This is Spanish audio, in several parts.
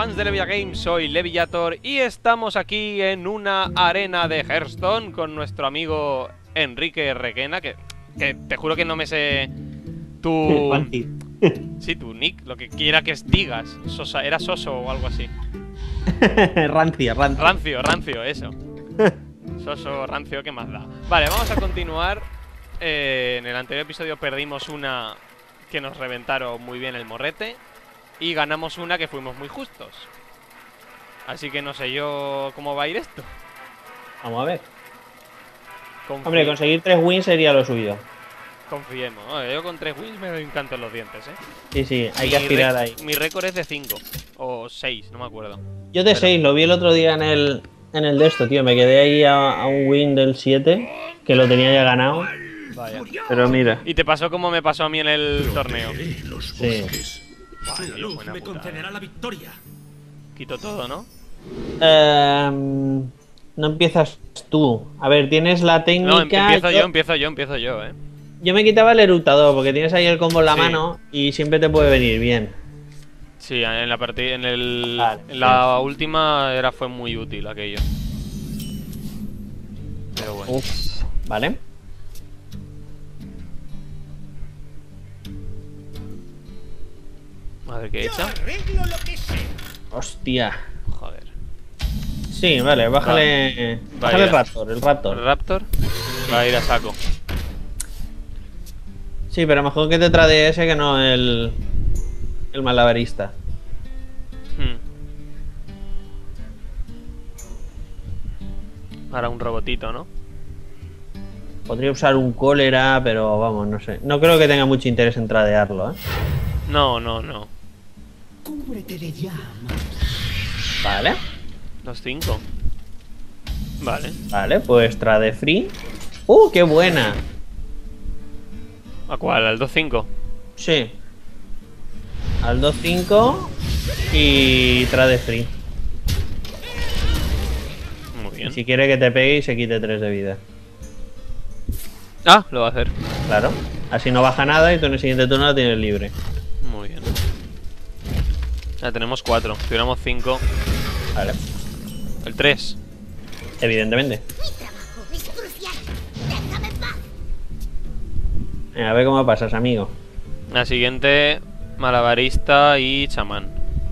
fans de Levia Games, soy Leviator y estamos aquí en una arena de Hearthstone con nuestro amigo Enrique Requena, que te juro que no me sé tu... Sí, tu nick, lo que quiera que digas. Sosa, era Soso o algo así. Rancio, Rancio, eso. Soso, rancio, ¿qué más da? Vale, vamos a continuar. En el anterior episodio perdimos una que nos reventaron muy bien el morrete y ganamos una que fuimos muy justos. Así que no sé yo cómo va a ir esto. Vamos a ver. Hombre, conseguir 3 wins sería lo suyo. Confiemos. Yo con 3 wins me doy un canto en los dientes, Sí, hay que aspirar ahí. Mi récord es de 5 o 6, no me acuerdo. Yo de 6, lo vi el otro día en el de esto, tío. Me quedé ahí a un win del 7, que lo tenía ya ganado. Vaya. Pero mira. ¿Y te pasó como me pasó a mí en el torneo? Sí. Vale, Luz me concederá la victoria. Quito todo, ¿no? No empiezas tú. A ver, tienes la técnica. No, empiezo yo. Yo me quitaba el eructador porque tienes ahí el combo en la mano y siempre te puede venir bien. Sí, en la partida, Vale, en la última fue muy útil aquello. Pero bueno. Uf, vale. A ver qué he hecho. Hostia. Joder. Sí, vale, bájale. Bájale el Raptor, ¿El Raptor? Va a ir a saco. Sí, pero mejor que te trade ese que no el malabarista. Ahora un robotito, ¿no? Podría usar un cólera, pero vamos, no sé. No creo que tenga mucho interés en tradearlo, ¿eh? No. Cúbrete de llamas. Vale. 2-5. Vale. Vale, pues trade free. ¡Qué buena! ¿A cuál? ¿Al 2-5? Sí. Al 2-5 y trade free. Muy bien. Y si quiere que te pegue y se quite 3 de vida. Ah, lo va a hacer. Claro. Así no baja nada y tú en el siguiente turno la tienes libre. Muy bien. Ya tenemos 4. Si tuviéramos 5. Vale. El 3. Evidentemente. A ver cómo pasas, amigo. La siguiente, malabarista y chamán.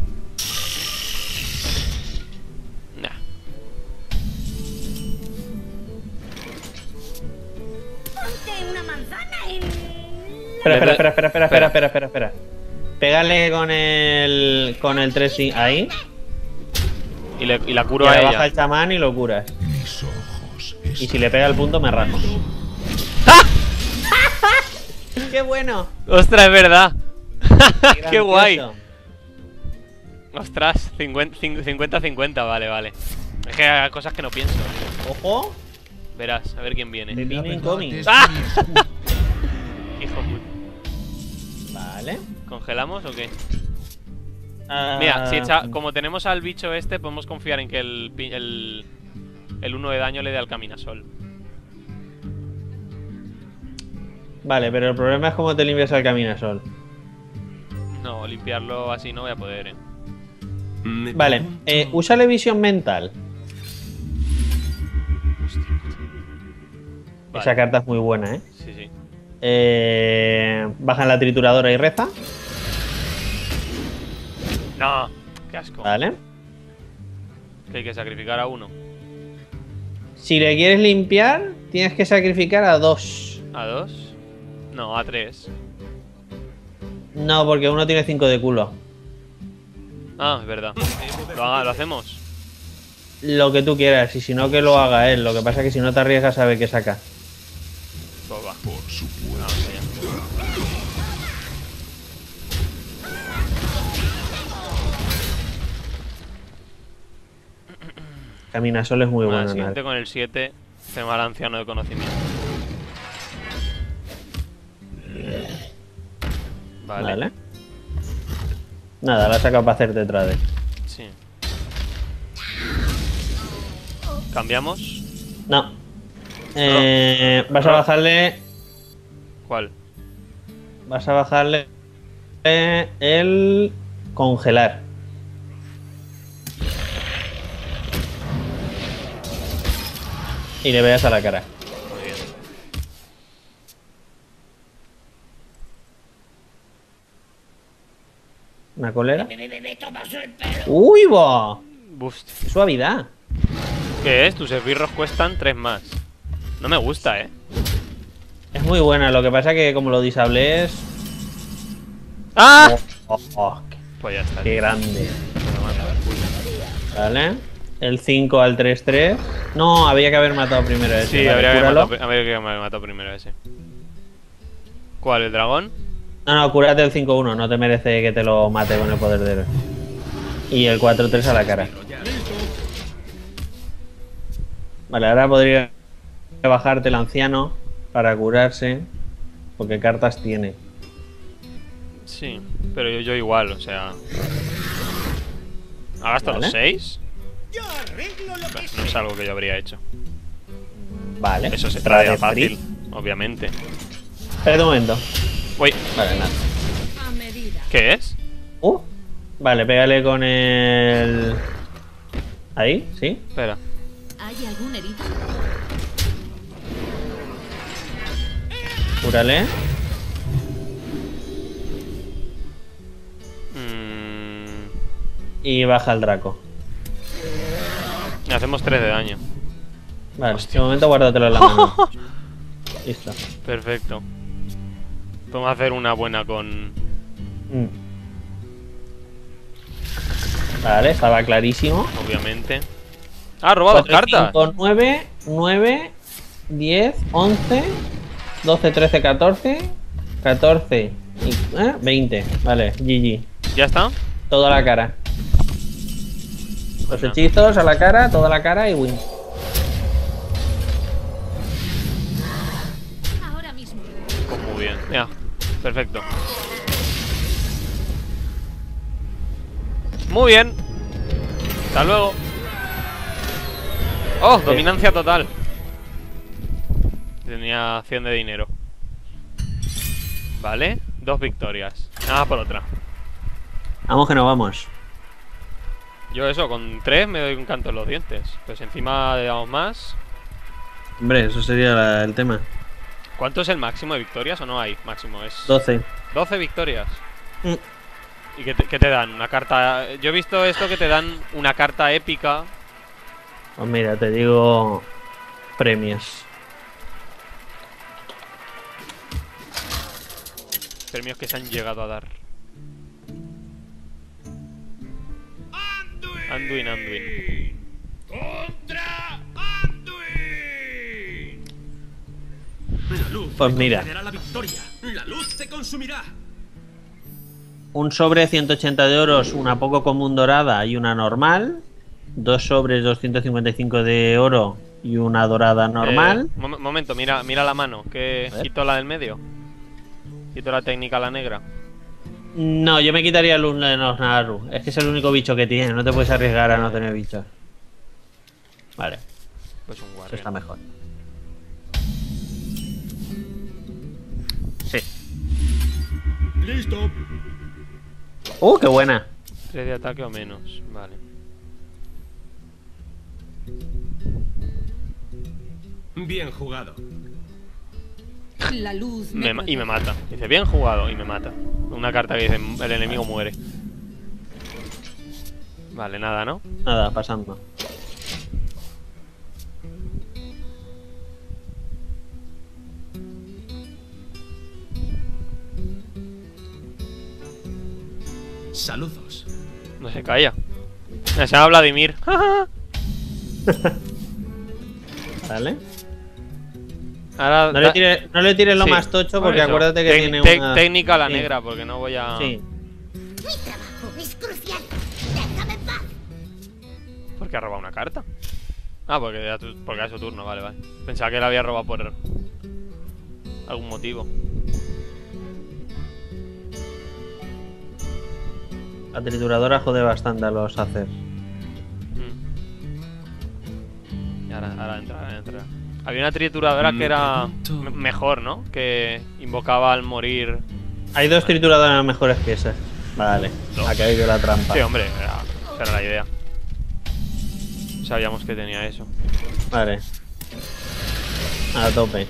Nah. Una manzana en... Espera. Pégale con el 3 ahí. Y la curo Y a le ella. baja el chamán y lo curas. Y si le pega el punto me rajo. ¡Qué bueno! ¡Ostras, es verdad! ¡Qué ¡Qué guay! gracioso! Ostras, 50-50, vale. Es que hay cosas que no pienso. ¡Ojo! Verás, a ver quién viene. Pepino incoming. ¡Ah! Hijo puto. Vale. ¿Congelamos o qué? Mira, como tenemos al bicho este, podemos confiar en que el 1 de daño le dé al caminasol. Vale, pero el problema es cómo te limpias al caminasol. No, limpiarlo así no voy a poder, Vale, úsale visión mental. Vale. Esa carta es muy buena, ¿eh? Sí. Baja en la trituradora y reza. No, qué asco. Vale. Que hay que sacrificar a uno. Si le quieres limpiar, tienes que sacrificar a 2. ¿A 2? No, a 3. No, porque uno tiene 5 de culo. Ah, es verdad. ¿Lo hacemos? Lo que tú quieras, y si no, que lo haga él. Lo que pasa es que si no te arriesgas, sabe que saca. Pues va. Por supuesto. Caminasol es muy bueno. El siguiente con el 7. Tengo al anciano de conocimiento. Vale. Nada, la ha sacado para hacerte trade. Sí. ¿Cambiamos? No. Vas a bajarle. ¿Cuál? Vas a bajarle el congelar. Y le veas a la cara. Muy bien. ¿Una cólera? ¡Uy, va! Boost. ¡Qué suavidad! ¿Qué es? Tus esbirros cuestan 3 más. No me gusta, ¿eh? Es muy buena, lo que pasa que como lo disables... ¡Ah! Oh, Pues ya está. ¡Qué grande! Me manda el culo. Vale. El 5 al 3-3. No, había que haber matado primero a ese. Sí, vale, habría que cúralo. habría que haber matado primero a ese. ¿Cuál? ¿El dragón? No, cúrate el 5-1. No te merece que te lo mate con el poder de héroe. Y el 4-3 a la cara. Vale, ahora podría bajarte el anciano para curarse. Porque cartas tiene. Sí, pero yo igual, o sea... ¿Ha gastado Vale. los 6? Yo arreglo lo que No es algo que yo habría hecho. Vale. Eso se trae trae fácil, obviamente. Espera un momento. Uy, Vale, nada. A medida. ¿qué es? Vale, pégale con el... Ahí, ¿sí? Espera. ¿Hay algún herido? Cúrale. Y baja el Draco. Le hacemos 3 de daño. Vale, en este momento guárdatelo en la mano. Listo. Perfecto. Podemos hacer una buena con... Vale, estaba clarísimo. Obviamente. ¡Ah, ha robado 4, cartas! 5, 9, 9, 10, 11, 12, 13, 14, 14 y 20. Vale, GG. ¿Ya está? Toda la cara. Los Bueno. hechizos a la cara, toda la cara y win. Ahora mismo. Pues muy bien. Ya, perfecto. Muy bien. Hasta luego. ¡Oh! Dominancia total. Tenía 100 de dinero. Vale, 2 victorias. Nada por otra. Vamos que nos vamos. Yo eso, con 3 me doy un canto en los dientes. Pues encima le damos más. Hombre, eso sería el tema. ¿Cuánto es el máximo de victorias o no hay máximo? Es 12. 12 victorias. Mm. ¿Y qué te dan? Una carta... Yo he visto esto que te dan una carta épica. Pues mira, te digo premios. Premios que se han llegado a dar. Anduin. ¡Contra Anduin! La luz Pues te mira. concederá la victoria. La luz te consumirá. Un sobre 180 de oros, una poco común dorada y una normal. 2 sobres 255 de oro y una dorada normal. Momento, mira la mano. Que A ver. quito la del medio. Quito la técnica, la negra. No, yo me quitaría el Naru. Es que es el único bicho que tiene. No te puedes arriesgar a no tener bichos. Vale, Pues un eso guardián. está mejor. Sí. Listo. ¡Qué buena! 3 de ataque o menos. Vale. Bien jugado. La luz Y me mata. Dice, bien jugado y me mata. Una carta que dice, el enemigo muere. Vale, nada, ¿no? Nada, pasando. Saludos. No se calla. Se llama Vladimir. Vale. Ahora No le tires lo sí, más tocho por porque eso. acuérdate que tiene una... Técnica a la Sí. negra, porque no voy a... Sí. Mi trabajo es crucial. Déjame en paz. ¿Por qué ha robado una carta? Ah, porque es su turno, vale. Pensaba que la había robado por algún motivo. La trituradora jode bastante a los hacer. Y ahora entra. Había una trituradora que era mejor, ¿no? Que invocaba al morir. Hay 2 trituradoras mejores que esas. Vale, ha caído la trampa. Sí, hombre, esa era la idea. Sabíamos que tenía eso. Vale. A tope.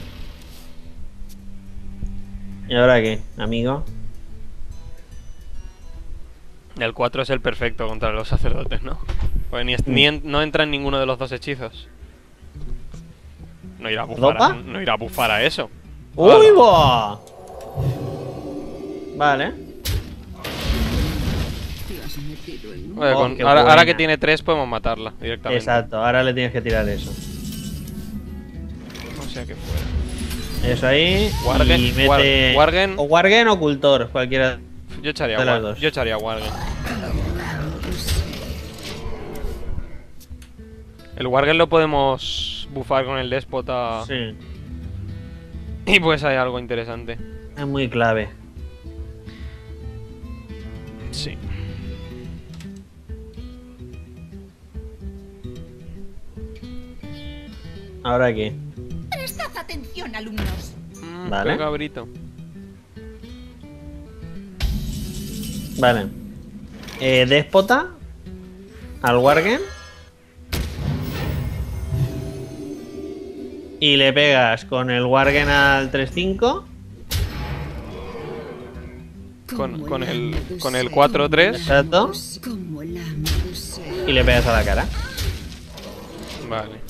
¿Y ahora qué, amigo? El 4 es el perfecto contra los sacerdotes, ¿no? Pues no entra en ninguno de los dos hechizos. No irá a bufar, ¿Dopa? no irá a bufar a eso. ¡Uy, va! Vale. Vale, Oh, qué ahora buena. que tiene 3 podemos matarla directamente. Exacto, ahora le tienes que tirar eso. O sea que fuera. Eso ahí. Wargen, y mete... Wargen. O Wargen o Cultor, cualquiera. Yo echaría de las Wargen. dos. Yo echaría Wargen. El Wargen lo podemos bufar con el déspota. Sí, Y pues hay algo interesante. es muy clave. Sí. ¿Ahora qué? Prestad atención, alumnos. Vale. Qué cabrito. Vale. Déspota. Al Wargen. Y le pegas con el Wargen al 3-5. Con el 4-3. Exacto. Y le pegas a la cara. Vale.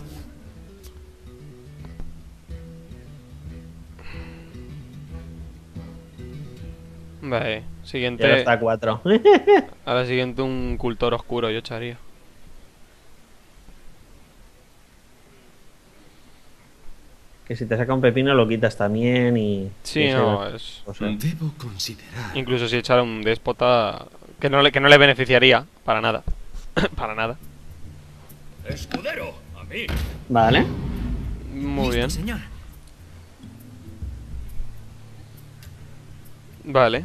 Vale. Y ahora Siguiente. está a 4. Ahora siguiente un cultor oscuro, yo echaría. Que si te saca un pepino lo quitas también y... Sí, y no, eso- es. o sea, Debo considerar. Incluso si echara un déspota. Que no le beneficiaría. Para nada. Para nada. Escudero, a mí. Vale. Muy bien. Señor. Vale.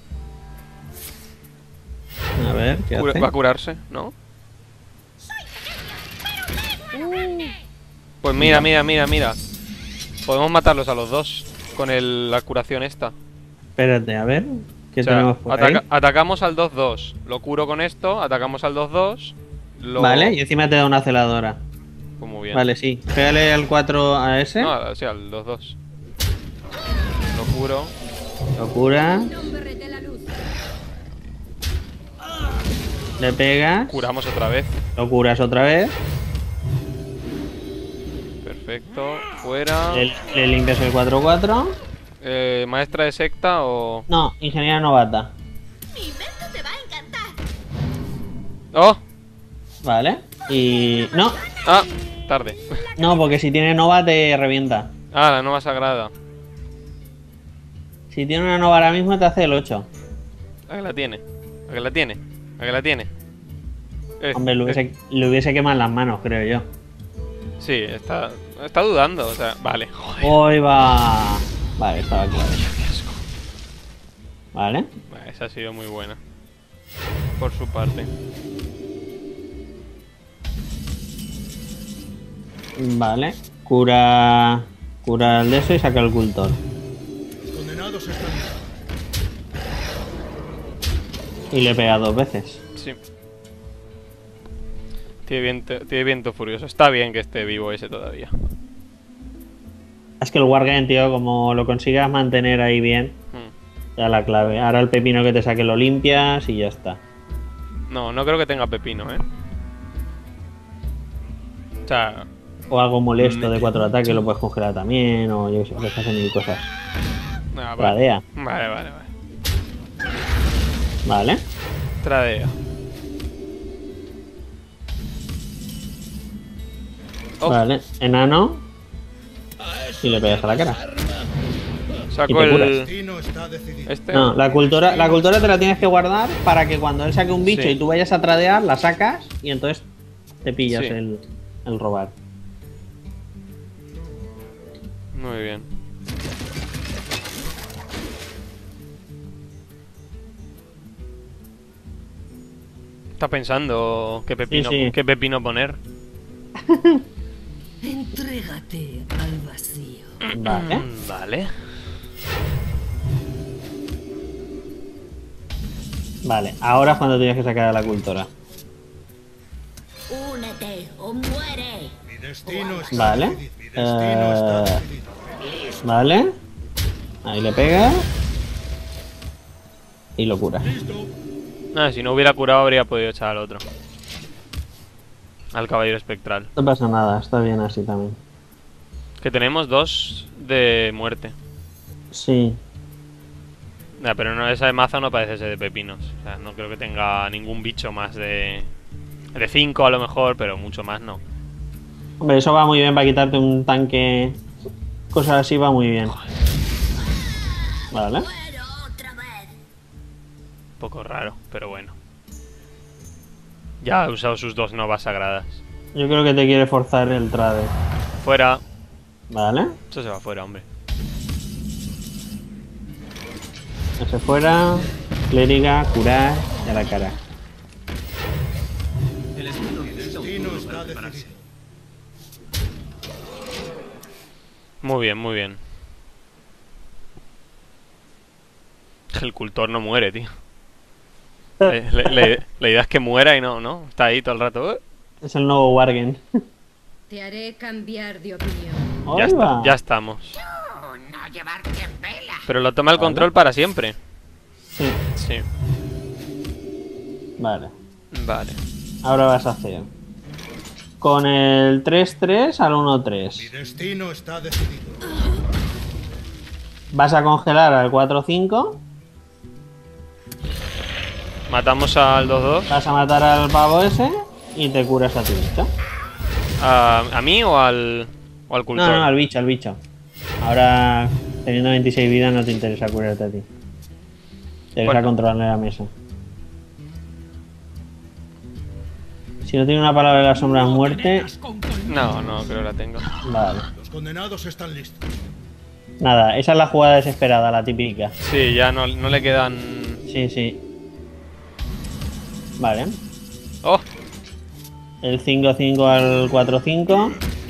A ver, ¿qué hace? Va a curarse, ¿no? Pues mira, mira. Podemos matarlos a los dos. Con la curación esta. Espérate, a ver. ¿Qué O sea, tenemos por ahí? atacamos al 2-2. Lo curo con esto. Atacamos al 2-2. Vale, y encima te da una celadora. Pues muy bien. Vale, sí. Pégale al 4 a ese. No, sí, al 2-2. Lo curo. Lo cura. Le pegas. Curamos otra vez. Lo curas otra vez. Perfecto. Fuera. Le limpias el 4-4. Maestra de secta o. No, ingeniera novata. Mi invento te va a encantar. ¡Oh! Vale. Y... No, ¡Ah! Tarde. no, porque si tiene nova te revienta. Ah, la nueva sagrada. Si tiene una nova ahora mismo te hace el 8. ¿A que la tiene? ¿A que la tiene? ¿A que la tiene? Hombre, le hubiese quemado las manos, creo yo. Sí, está dudando, o sea, vale, joder. Hoy va... Vale, estaba claro. Qué asco. Vale. Vale, esa ha sido muy buena. Por su parte. Vale. Cura el de eso y saca el cultor. Condenados están. Y le pega 2 veces. Sí. Tiene viento furioso. Está bien que esté vivo ese todavía. Es que el Wargame, tío, como lo consigas mantener ahí bien, ya la clave. Ahora el pepino que te saque lo limpias y ya está. No creo que tenga pepino, ¿eh? O sea, O algo molesto de 4 ataques lo puedes congelar también, o yo qué sé, puedes hacer mil cosas. vale. Tradea. Vale. Vale. Tradea. Oh, Vale. Enano. Y le pegas a la cara. saco y te curas. el. Destino está decidido. Este. No, la cultura te la tienes que guardar para que cuando él saque un bicho Sí. y tú vayas a tradear, la sacas y entonces te pillas Sí. el robar. Muy bien. Está pensando qué pepino, Sí. qué pepino poner. Entrégate al vacío. Vale. Vale. Vale, ahora es cuando tienes que sacar a la cultura. Únete o muere. Mi destino está Vale. decidido. Mi destino está decidido. Vale. Ahí le pega. Y lo cura. Si no hubiera curado habría podido echar al otro. Al caballero espectral. No pasa nada, está bien así también. Que tenemos 2 de muerte. Sí. Pero no, esa de mazo no parece ser de pepinos. O sea, no creo que tenga ningún bicho más de 5 a lo mejor, pero mucho más no. Hombre, eso va muy bien para quitarte un tanque. Cosas así va muy bien. Vale. Muero otra vez. Un poco raro, pero bueno. Ya ha usado sus 2 novas sagradas. Yo creo que te quiere forzar el trade. Fuera. Vale. Eso se va fuera, hombre. Ese fuera. Clériga, curar y a la cara. Mi destino está decidido. Muy bien, muy bien. El cultor no muere, tío. La idea es que muera y no. Está ahí todo el rato. Es el nuevo Wargen. Te haré cambiar de opinión. Ya, Ahí va. ya estamos. No llevarte en vela. Pero lo toma el control para siempre. Sí. Sí. Vale. Vale. Ahora vas a hacer. Con el 3-3 al Mi 1-3. destino está decidido. Vas a congelar al 4-5. Matamos al 2-2. Vas a matar al pavo ese. Y te curas a ti bicho. ¿A mí o al cultor? No, al bicho, al bicho. Ahora, teniendo 26 vidas, no te interesa curarte a ti. Te interesa Bueno. controlarle la mesa. Si no tiene una palabra de la sombra muerte. No, creo que la tengo. Vale. Los condenados están listos. Nada, esa es la jugada desesperada, la típica. Sí, ya no le quedan... Sí, sí. Vale. ¡Oh! El 5-5 al 4-5.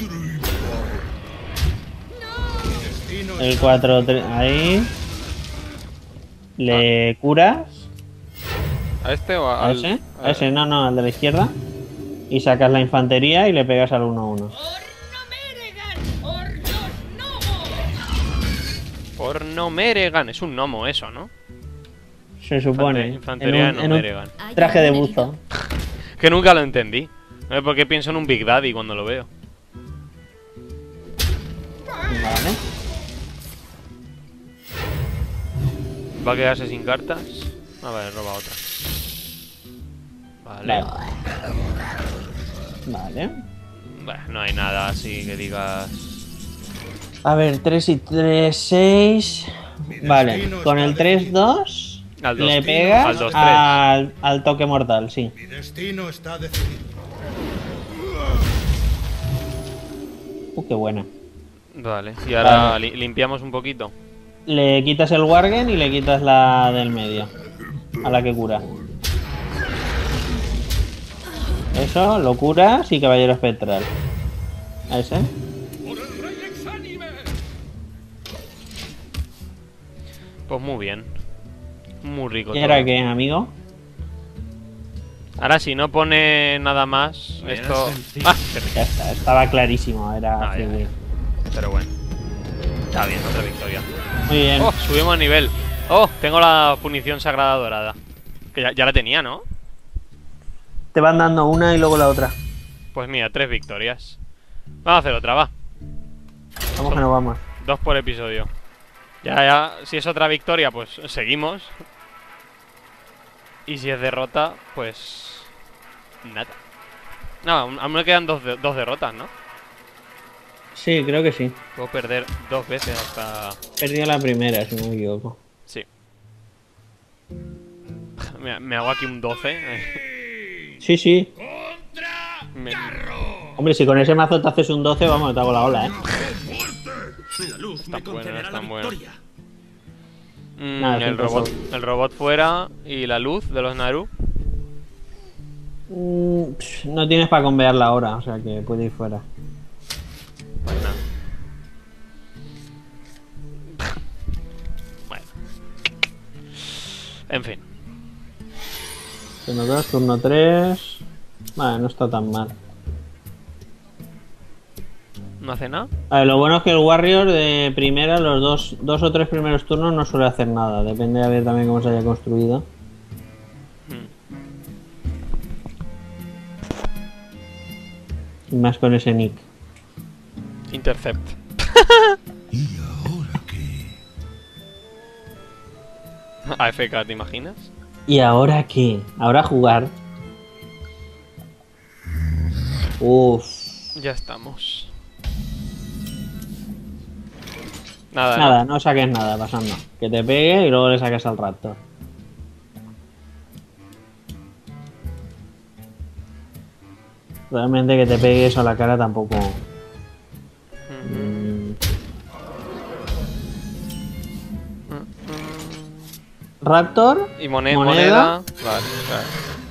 Mi destino El 4-3. Ahí. Le curas. ¿A este o ¿A al...? ese? A ese, no, al de la izquierda. Y sacas la infantería y le pegas al 1-1. Porno Meregan. Es un gnomo eso, ¿no? Se supone. Infantería en de un Meregan. traje de buzo. Que nunca lo entendí. No sé por qué pienso en un Big Daddy cuando lo veo. Vale. Va a quedarse sin cartas. A ver, roba otra. Vale. Vale. Bueno, no hay nada así que digas... A ver, 3 y 3, 6. Vale, con el 3-2 Al 2-3. le Al pegas 2-3. al toque mortal, sí. Mi destino está decidido. Qué buena. Vale, y ahora Vale. limpiamos un poquito. Le quitas el Wargen y le quitas la del medio. A la que cura. Eso, lo curas y caballero espectral. A ese. Pues muy bien. Muy rico ¿Y todo. ahora qué, amigo? Ahora si no pone nada más, esto... ¡Ah! Qué rico. Ya está, estaba clarísimo. Era Ah, así ya, de- ya. Pero bueno. Está bien, otra victoria. Muy bien. ¡Oh! Subimos de nivel. ¡Oh! Tengo la punición sagrada dorada. Que ya la tenía, ¿no? Te van dando una y luego la otra. Pues mira, 3 victorias. Vamos a hacer otra, va. Vamos que nos vamos. 2 por episodio. Ya, si es otra victoria, pues seguimos. Y si es derrota, pues... nada. No, aún me quedan dos derrotas, ¿no? Sí, creo que sí. Puedo perder 2 veces hasta... Perdió la primera, si no me equivoco. Sí. Me hago aquí un 12. Sí, sí. Me- Hombre, si con ese mazo te haces un 12, vamos, te hago la ola, ¿eh? La luz Está me bueno, concederá está la bueno. victoria. Nada, el sin robot fuera y la luz de los Naru. No tienes para convearla ahora, o sea que puede ir fuera. Pues nada. Bueno. En fin. Turno 2, turno 3. Vale, no está tan mal. ¿No hace nada? A ver, lo bueno es que el Warrior de primera, los dos o tres primeros turnos no suele hacer nada. Depende de ver también cómo se haya construido. Hmm. Y más con ese nick. Intercept. ¿Y ahora qué? AFK, ¿te imaginas? ¿Y ahora qué? Ahora jugar. Uff. Ya estamos. Nada, Nada, no saques nada pasando. Que te pegue y luego le saques al Raptor. Realmente que te pegue eso a la cara tampoco. Raptor. Y moneda. Vale, claro.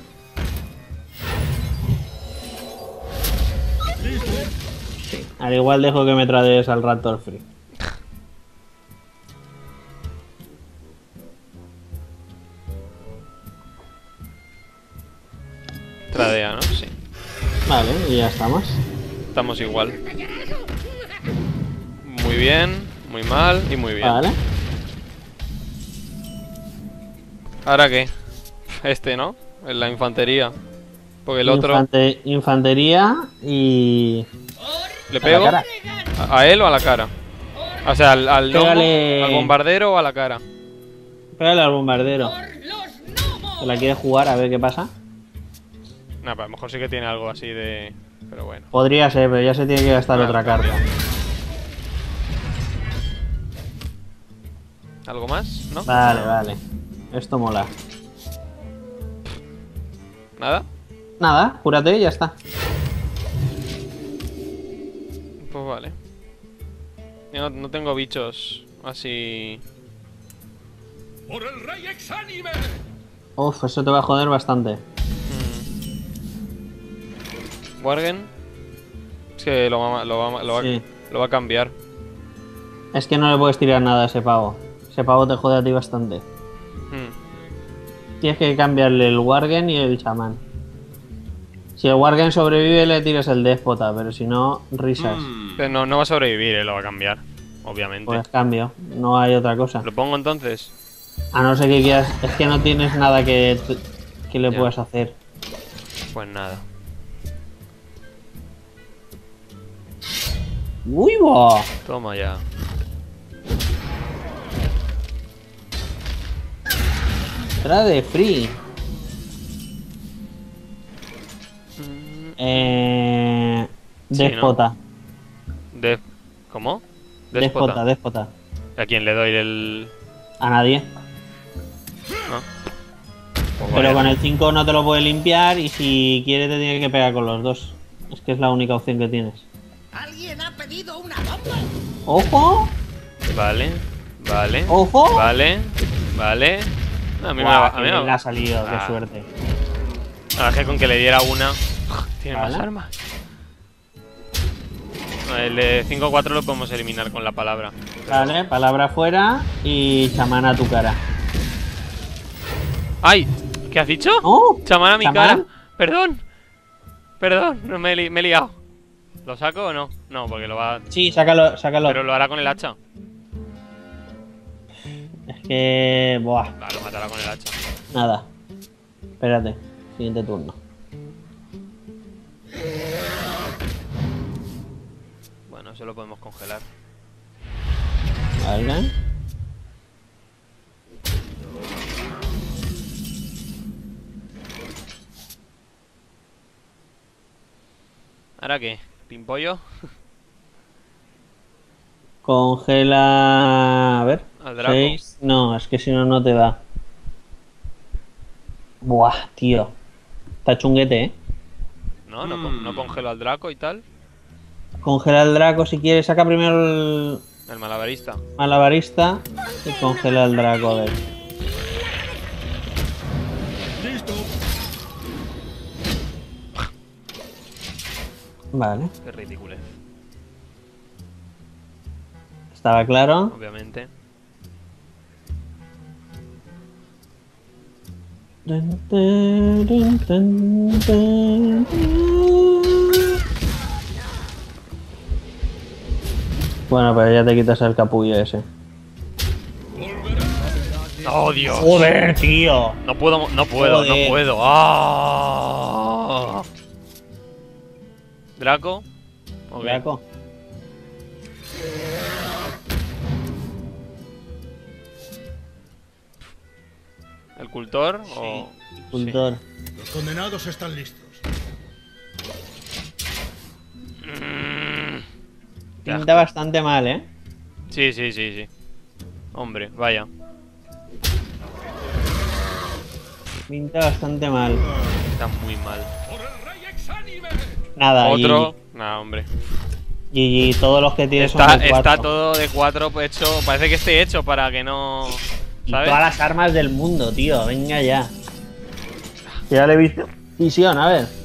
Al igual dejo que me traes al Raptor Free. Tradea, ¿no? Sí. Vale, y ya estamos. Estamos igual. Muy bien, muy mal y muy bien. Vale. ¿Ahora qué? Este, ¿no? En la infantería. Porque el otro... Infantería y... ¿Le pego? cara. ¿A él o a la cara? O sea, al gnomo, Pégale. al bombardero o a la cara. Pégale al bombardero. ¿Se la quiere jugar? A ver qué pasa. Nah, pues a lo mejor sí que tiene algo así de... Pero bueno. Podría ser, pero ya se tiene que gastar Ah, otra cambio. carta. ¿Algo más? ¿No? Vale, vale. Esto mola. ¿Nada? Nada, júrate y ya está. Pues vale. Yo no tengo bichos así... ¡Por el rey exánime! Uf, eso te va a joder bastante. Worgen. Es que Sí. lo va a cambiar. Es que no le puedes tirar nada a ese pavo. Ese pavo te jode a ti bastante. Tienes que cambiarle el Worgen y el chamán. Si el Worgen sobrevive, le tiras el déspota, pero si no, risas. Pero no va a sobrevivir, lo va a cambiar. Obviamente. Pues cambio, no hay otra cosa. ¿Lo pongo entonces? A no ser que quieras. Es que no tienes nada que le Ya. puedas hacer. Pues nada. ¡Uy, va! Toma ya. Era de free. Déspota. ¿Cómo? Déspota. ¿A quién le doy el...? A nadie. No. Pues Pero vaya. con el 5 no te lo puede limpiar y si quiere te tiene que pegar con los dos. Es que es la única opción que tienes. ¿Alguien ha pedido una bomba? ¡Ojo! Vale. ¡Ojo! Vale. A mí Guau, a mí qué bien le me ha salido, Ah. qué suerte. Ah, es que con que le diera una... Tiene Vale. más armas. El de 5-4 lo podemos eliminar con la palabra. Vale, palabra fuera y chamán a tu cara. ¡Ay! ¿Qué has dicho? ¡Oh! Chamán a mi ¿Chamán? cara. Perdón, no me he liado. ¿Lo saco o no? No, porque lo va... Sí, sácalo. Pero lo hará con el hacha. Es que... Buah, Va, lo matará con el hacha. nada. Espérate, siguiente turno. Bueno, eso lo podemos congelar. Vale. ¿Ahora qué? ¿Pimpollo? Congela... A ver. Al Draco. 6. No, es que si no, no te da. Buah, tío. Está chunguete, ¿eh? No congelo al Draco y tal. Congela el Draco si quieres. Saca primero el El malabarista. malabarista y congela el Draco, a ver. ¡Listo! Vale. Qué ridículo, Estaba claro. obviamente. Bueno, pero ya te quitas el capullo ese. ¡Oh, Dios! Joder, tío. No puedo, no puedo, no Joder. puedo. ¡Ah! ¿Draco? Ok. Draco. ¿El cultor? O... Cultor. Los condenados están listos. Qué Pinta asco. bastante mal, ¿eh? Sí, sí, sí, sí. Hombre, vaya. Pinta bastante mal. Está muy mal. ¡Por el rey exánime! Nada, Otro. Nah, hombre. y todos los que tienes son Está, de 4. está todo de 4 hecho. Parece que esté hecho para que no. Y ¿Sabes? todas las armas del mundo, tío. Venga ya. Ya le he visto. Visión, a ver.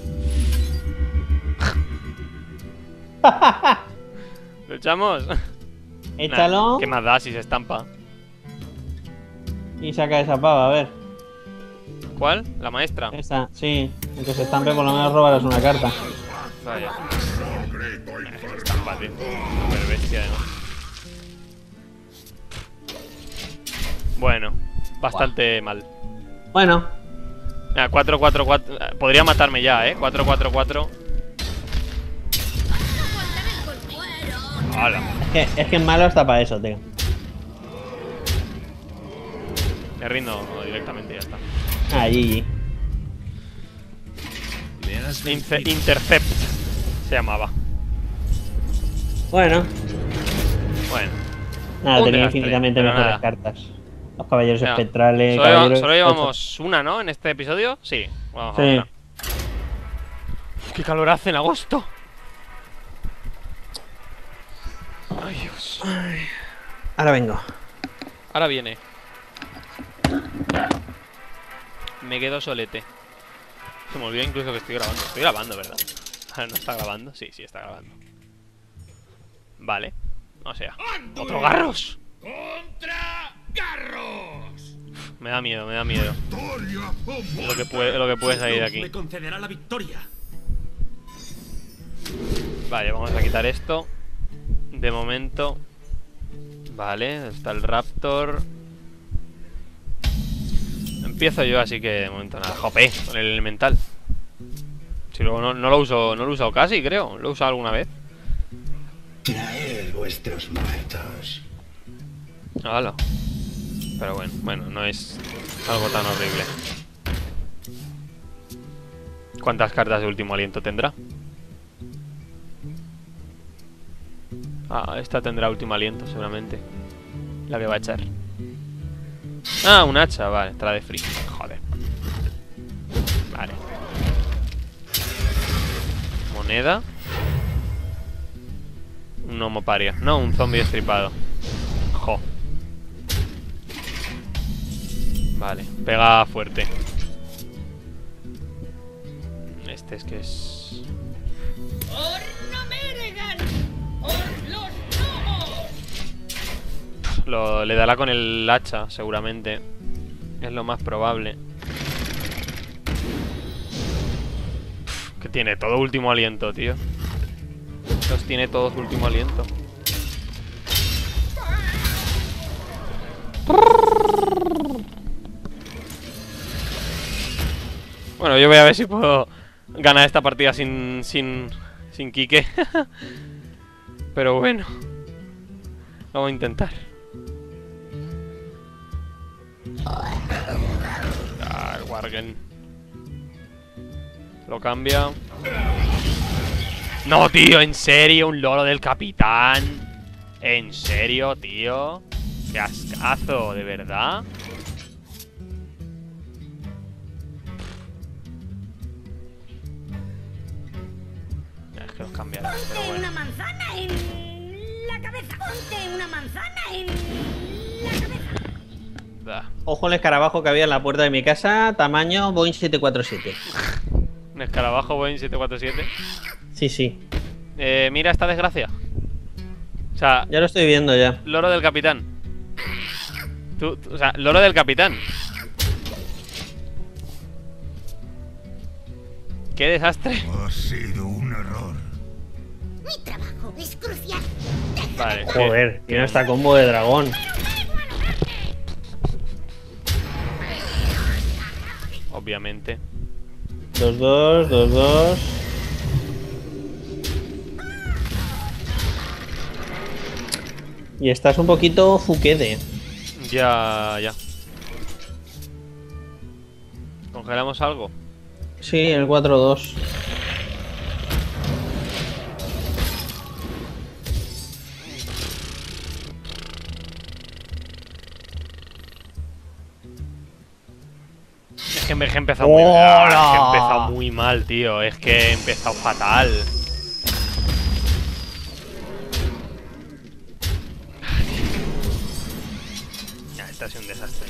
¿Lo echamos? Échalo Nah, ¿qué más da si se estampa? y saca esa pava, a ver. ¿Cuál? ¿La maestra? Esa, sí. Aunque se estampe, por lo menos robarás una carta. Vaya. Se estampa, tío. Super bestia, además. Bueno, bastante mal. Bueno, Mira, 4-4-4. Podría matarme ya, ¿eh? 4-4-4. ¡Hala! es que es malo hasta para eso, tío. Me rindo directamente y ya está. Ah, GG. Intercept se llamaba. Bueno, Bueno. nada, Un tenía desastre, infinitamente pero mejores nada. cartas. Los caballeros Mira, espectrales, Solo, caballeros. solo llevamos una, ¿no? En este episodio. Sí. Vamos a Sí. una. Uf, qué calor hace en agosto. Ay, Dios. Ahora vengo. Ahora viene. Me quedo solete. Se me olvidó incluso que estoy grabando. Estoy grabando, ¿verdad? Ahora no está grabando. Sí, sí está grabando. Vale. O sea, otro garros. ¡Contra Garros! Me da miedo, me da miedo. ¡Victoria o Lo que puede salir de aquí. Me concederá la victoria. Vale, vamos a quitar esto. De momento. Vale, está el Raptor. Empiezo yo, así que de momento nada. Jope, con el elemental. Si luego no lo uso, no lo he usado casi, creo. ¿Lo he usado alguna vez? Traed vuestros muertos. Hala. Pero bueno, no es algo tan horrible. ¿Cuántas cartas de último aliento tendrá? Ah, esta tendrá último aliento, seguramente. La que va a echar. Ah, un hacha, vale, trae de free. Joder. Vale. Moneda. Un homo paria. No, un zombie estripado. Jo. Vale, pega fuerte. Este es que es... le dará con el hacha, seguramente. Es lo más probable. Que tiene todo último aliento, tío. Los tiene todos último aliento. Bueno, yo voy a ver si puedo ganar esta partida sin Kike. Pero bueno, vamos a intentar. Ah, el Wargen lo cambia. No, tío, en serio, un loro del capitán. En serio, tío. Qué ascazo, de verdad. Es que los cambiarán, pero Ponte bueno. una manzana en la cabeza. Ponte una manzana en la cabeza. Da. Ojo el escarabajo que había en la puerta de mi casa, tamaño Boeing 747. Un escarabajo Boeing 747. Sí, sí. Mira esta desgracia. O sea, Ya lo estoy viendo ya. loro del capitán. O sea, loro del capitán. ¡Qué desastre! Ha sido un error. Mi trabajo es crucial. Vale. Joder, tiene esta combo de dragón. Obviamente. 2-2, 2-2. Y estás un poquito fuquede. Ya, ya. ¿Congelamos algo? Sí, el 4-2. Es que he empezado muy mal. Es que he empezado muy mal, tío. Es que he empezado fatal. Ya, este ha sido un desastre.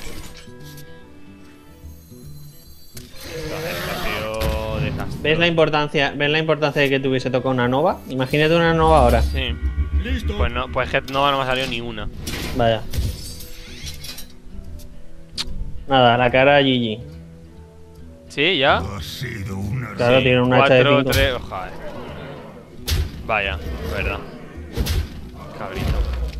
Esto ha sido desastre. ¿Ves la importancia de que te hubiese tocado una nova? Imagínate una nova ahora. Sí. Listo. Pues no, pues que no me ha salido ni una. Vaya. Nada, la cara GG. ¿Sí? ¿Ya? Ha sido un error. Claro, tiene un hacha de 4, 5. 3, joder. Vaya, verdad. Cabrito.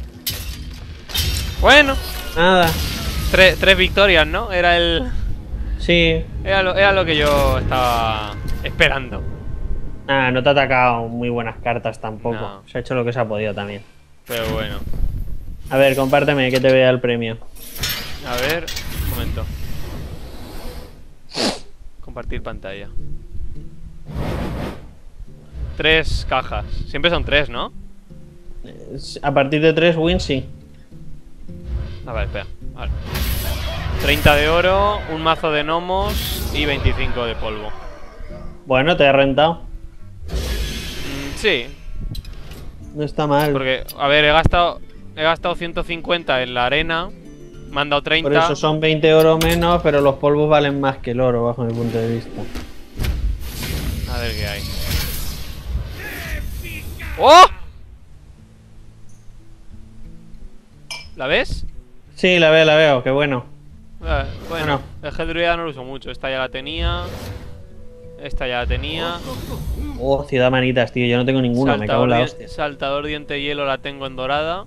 Bueno, Nada. tres victorias, ¿no? Era el. Sí. Era lo que yo estaba esperando. Nada, no te ha atacado muy buenas cartas tampoco. No. Se ha hecho lo que se ha podido también. Pero bueno. A ver, compárteme que te vea el premio. A ver, un momento. Compartir pantalla. 3 cajas. Siempre son 3, ¿no? A partir de 3 wins, sí. A ver, espera. Vale. 30 de oro, un mazo de gnomos y 25 de polvo. Bueno, te he rentado. Sí, No está mal. porque, a ver, he gastado 150 en la arena. Me han dado 30. Por eso son 20 oro menos, pero los polvos valen más que el oro, bajo mi punto de vista. A ver qué hay. ¡Oh! ¿La ves? Sí, la veo, qué bueno. Bueno, Bueno. el Gel Druida no lo uso mucho. Esta ya la tenía. Esta ya la tenía. Oh, ciudad manitas, tío, yo no tengo ninguna, me cago en la hostia. Saltador diente de hielo la tengo en dorada.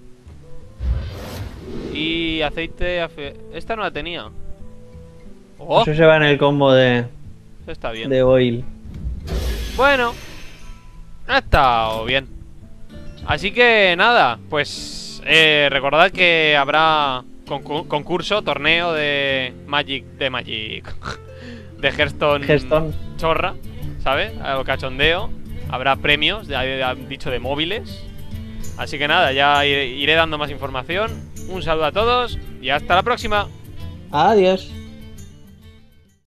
Y aceite. Esta no la tenía. ¡Oh! Eso se va en el combo Eso está bien. de oil. Bueno, ha estado bien. Así que nada, pues recordad que habrá concurso, torneo de Magic, de Hearthstone chorra, ¿sabes? Algo cachondeo. Habrá premios, ya he dicho, de móviles. Así que nada, ya iré dando más información. Un saludo a todos y hasta la próxima. Adiós.